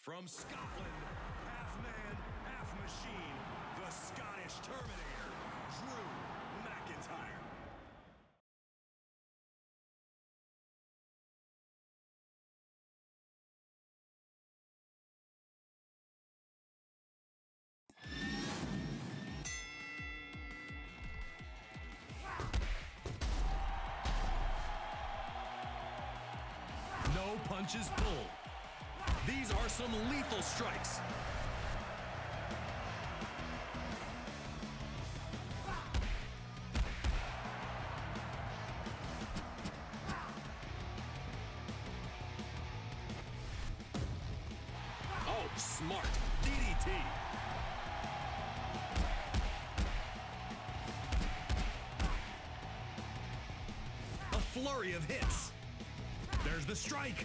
From Scotland, half man, half machine, the Scottish Terminator, Drew McIntyre. No punches pulled. These are some lethal strikes. Oh, smart. DDT. A flurry of hits. There's the strike.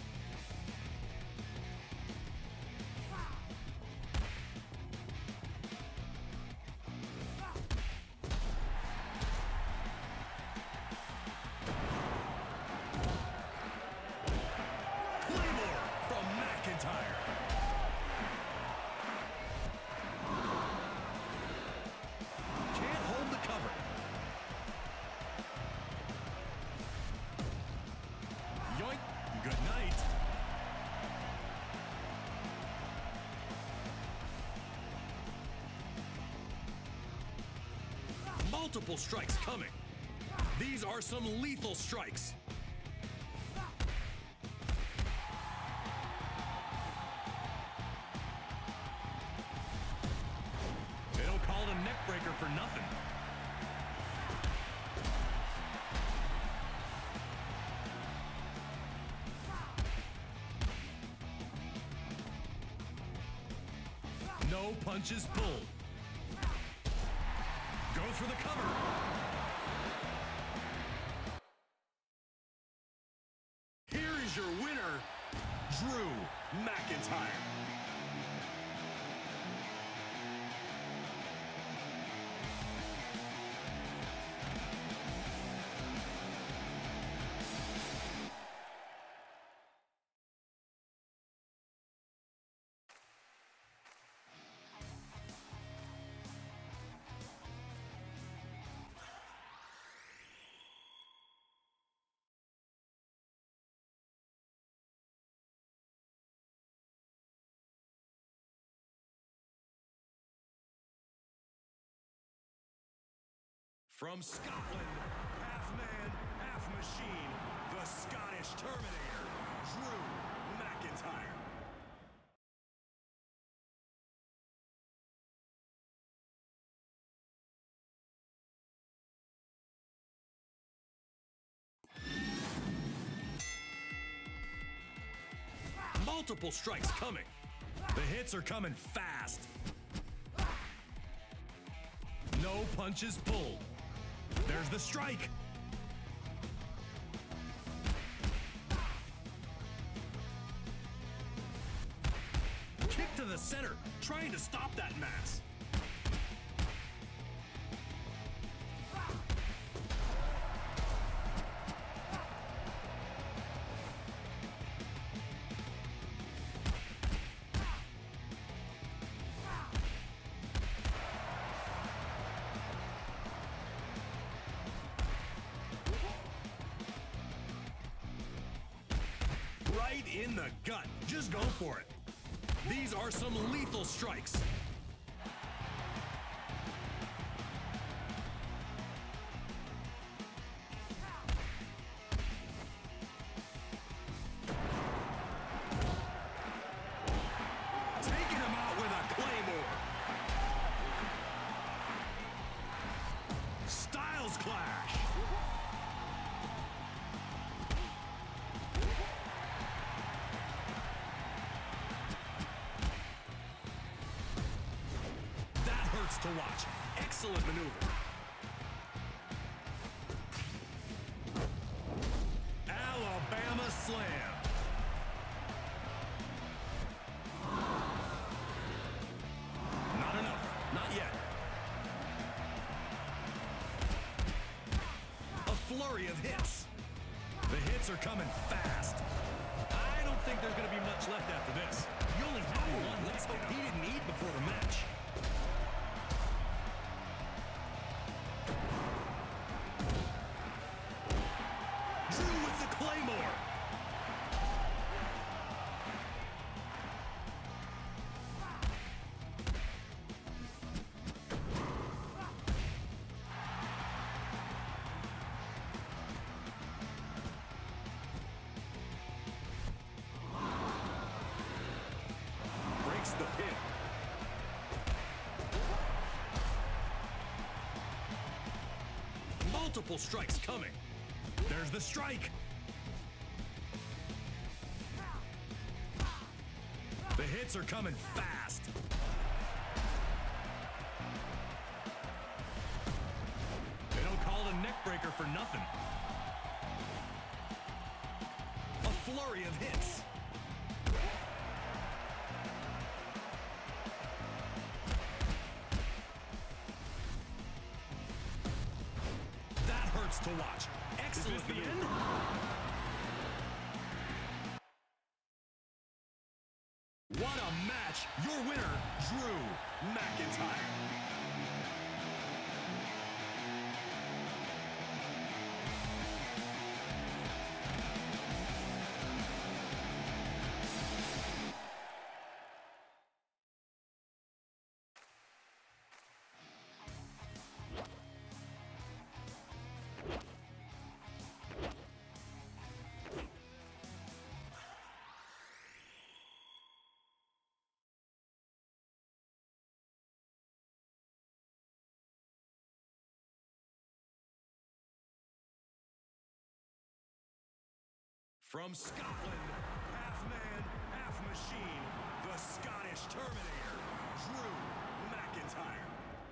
Can't hold the cover. Yoink. Good night. Multiple strikes coming. These are some lethal strikes. Called a neck breaker for nothing. No punches pulled. Goes for the cover. Here is your winner, Drew McIntyre. From Scotland, half man, half machine, the Scottish Terminator, Drew McIntyre. Multiple strikes coming. The hits are coming fast. No punches pulled. There's the strike. Kick to the center, trying to stop that mass. Right in the gut. Just go for it. These are some lethal strikes. Taking him out with a claymore. Styles clash. To watch. Excellent maneuver. Alabama slam. Not enough. Not yet. A flurry of hits. The hits are coming fast. I don't think there's going to be much left after this. You only have one. Let's hope he didn't eat before the match. Drew with the Claymore. The pin. Multiple strikes coming. There's the strike. The hits are coming fast. They don't call it a neck breaker for nothing. A flurry of hits. To watch. Excellent. Is this the end? What a match. Your winner, Drew McIntyre. From Scotland, half man, half machine, the Scottish Terminator, Drew McIntyre.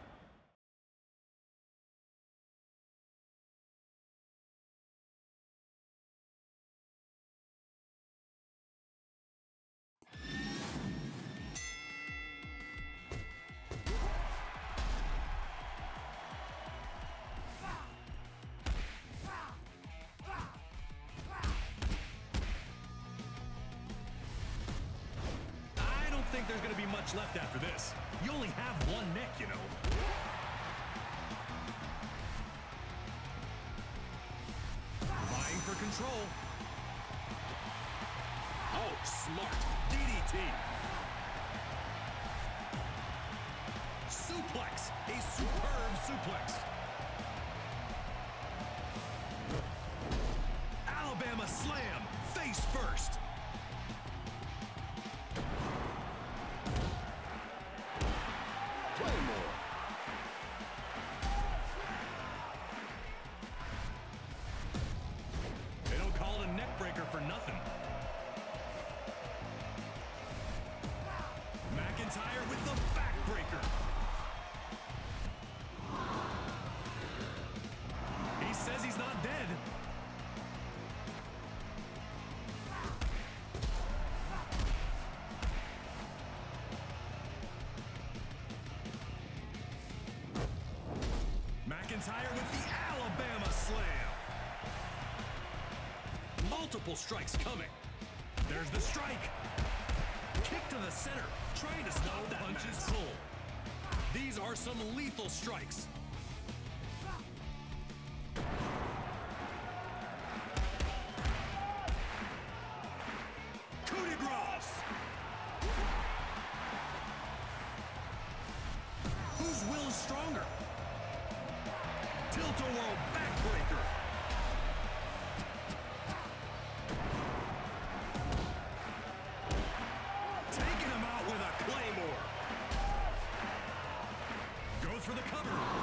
I don't think there's going to be much left after this. You only have one neck, you know. Vying for control. Oh, smart. DDT. Suplex. A superb suplex. Alabama slam. Face first. For nothing. McIntyre with the backbreaker. He says he's not dead. McIntyre with the Alabama slam. Multiple strikes coming. There's the strike. Kick to the center. Trying to stop that punches pull. These are some lethal strikes. Coup de grace. Whose will is stronger? Tilt-a-whirl backbreaker. Taking him out with a Claymore. Goes for the cover.